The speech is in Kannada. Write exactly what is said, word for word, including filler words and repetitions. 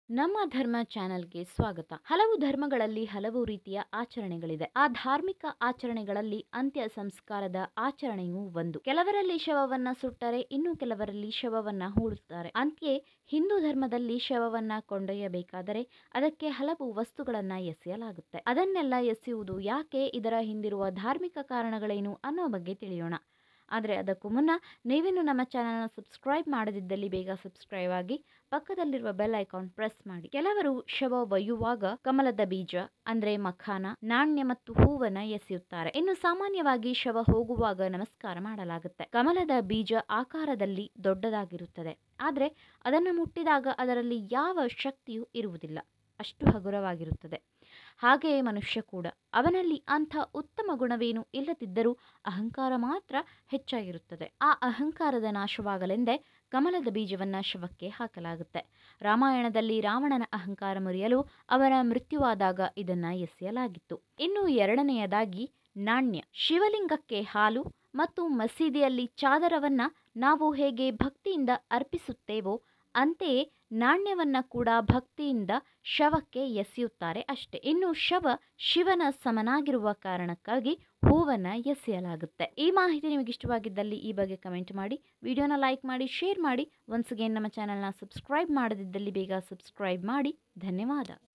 ನಮ್ಮ ಧರ್ಮ ಚಾನೆಲ್ಗೆ ಸ್ವಾಗತ. ಹಲವು ಧರ್ಮಗಳಲ್ಲಿ ಹಲವು ರೀತಿಯ ಆಚರಣೆಗಳಿದೆ. ಆ ಧಾರ್ಮಿಕ ಆಚರಣೆಗಳಲ್ಲಿ ಅಂತ್ಯ ಸಂಸ್ಕಾರದ ಆಚರಣೆಯೂ ಒಂದು. ಕೆಲವರಲ್ಲಿ ಶವವನ್ನ ಸುಟ್ಟರೆ, ಇನ್ನು ಕೆಲವರಲ್ಲಿ ಶವವನ್ನ ಹೂಳುತ್ತಾರೆ. ಅಂತ್ಯೆ ಹಿಂದೂ ಧರ್ಮದಲ್ಲಿ ಶವವನ್ನ ಕೊಂಡೊಯ್ಯಬೇಕಾದರೆ ಅದಕ್ಕೆ ಹಲವು ವಸ್ತುಗಳನ್ನ ಎಸೆಯಲಾಗುತ್ತೆ. ಅದನ್ನೆಲ್ಲ ಎಸೆಯುವುದು ಯಾಕೆ, ಇದರ ಹಿಂದಿರುವ ಧಾರ್ಮಿಕ ಕಾರಣಗಳೇನು ಅನ್ನೋ ಬಗ್ಗೆ ತಿಳಿಯೋಣ. ಆದರೆ ಅದಕ್ಕೂ ಮುನ್ನ ನೀವೇನು ನಮ್ಮ ಚಾನಲ್ನ ಸಬ್ಸ್ಕ್ರೈಬ್ ಮಾಡದಿದ್ದಲ್ಲಿ ಬೇಗ ಸಬ್ಸ್ಕ್ರೈಬ್ ಆಗಿ ಪಕ್ಕದಲ್ಲಿರುವ ಬೆಲ್ ಐಕಾನ್ ಪ್ರೆಸ್ ಮಾಡಿ. ಕೆಲವರು ಶವ ಒಯ್ಯುವಾಗ ಕಮಲದ ಬೀಜ ಅಂದ್ರೆ ಮಖಾನ, ನಾಣ್ಯ ಮತ್ತು ಹೂವನ್ನ ಎಸೆಯುತ್ತಾರೆ. ಇನ್ನು ಸಾಮಾನ್ಯವಾಗಿ ಶವ ಹೋಗುವಾಗ ನಮಸ್ಕಾರ ಮಾಡಲಾಗುತ್ತೆ. ಕಮಲದ ಬೀಜ ಆಕಾರದಲ್ಲಿ ದೊಡ್ಡದಾಗಿರುತ್ತದೆ, ಆದರೆ ಅದನ್ನು ಮುಟ್ಟಿದಾಗ ಅದರಲ್ಲಿ ಯಾವ ಶಕ್ತಿಯೂ ಇರುವುದಿಲ್ಲ, ಅಷ್ಟು ಹಗುರವಾಗಿರುತ್ತದೆ. ಹಾಗೆಯೇ ಮನುಷ್ಯ ಕೂಡ, ಅವನಲ್ಲಿ ಅಂಥ ಉತ್ತಮ ಗುಣವೇನು ಇಲ್ಲದಿದ್ದರೂ ಅಹಂಕಾರ ಮಾತ್ರ ಹೆಚ್ಚಾಗಿರುತ್ತದೆ. ಆ ಅಹಂಕಾರದ ನಾಶವಾಗಲೆಂದೇ ಕಮಲದ ಬೀಜವನ್ನ ಶವಕ್ಕೆ ಹಾಕಲಾಗುತ್ತೆ. ರಾಮಾಯಣದಲ್ಲಿ ರಾವಣನ ಅಹಂಕಾರ ಮುರಿಯಲು ಅವನ ಮೃತ್ಯುವಾದಾಗ ಇದನ್ನ ಎಸೆಯಲಾಗಿತ್ತು. ಇನ್ನು ಎರಡನೆಯದಾಗಿ ನಾಣ್ಯ. ಶಿವಲಿಂಗಕ್ಕೆ ಹಾಲು ಮತ್ತು ಮಸೀದಿಯಲ್ಲಿ ಚಾದರವನ್ನ ನಾವು ಹೇಗೆ ಭಕ್ತಿಯಿಂದ ಅರ್ಪಿಸುತ್ತೇವೋ ಅಂತೆಯೇ ನಾಣ್ಯವನ್ನ ಕೂಡ ಭಕ್ತಿಯಿಂದ ಶವಕ್ಕೆ ಎಸೆಯುತ್ತಾರೆ ಅಷ್ಟೇ. ಇನ್ನು ಶವ ಶಿವನ ಸಮನಾಗಿರುವ ಕಾರಣಕ್ಕಾಗಿ ಹೂವನ್ನ ಎಸೆಯಲಾಗುತ್ತೆ. ಈ ಮಾಹಿತಿ ನಿಮಗೆ ಇಷ್ಟವಾಗಿದ್ದಲ್ಲಿ ಈ ಬಗ್ಗೆ ಕಮೆಂಟ್ ಮಾಡಿ, ವಿಡಿಯೋನ ಲೈಕ್ ಮಾಡಿ, ಶೇರ್ ಮಾಡಿ. ಒನ್ಸ್ ಅಗೇನ್ ನಮ್ಮ ಚಾನೆಲ್ನ ಸಬ್ಸ್ಕ್ರೈಬ್ ಮಾಡದಿದ್ದಲ್ಲಿ ಬೇಗ ಸಬ್ಸ್ಕ್ರೈಬ್ ಮಾಡಿ. ಧನ್ಯವಾದ.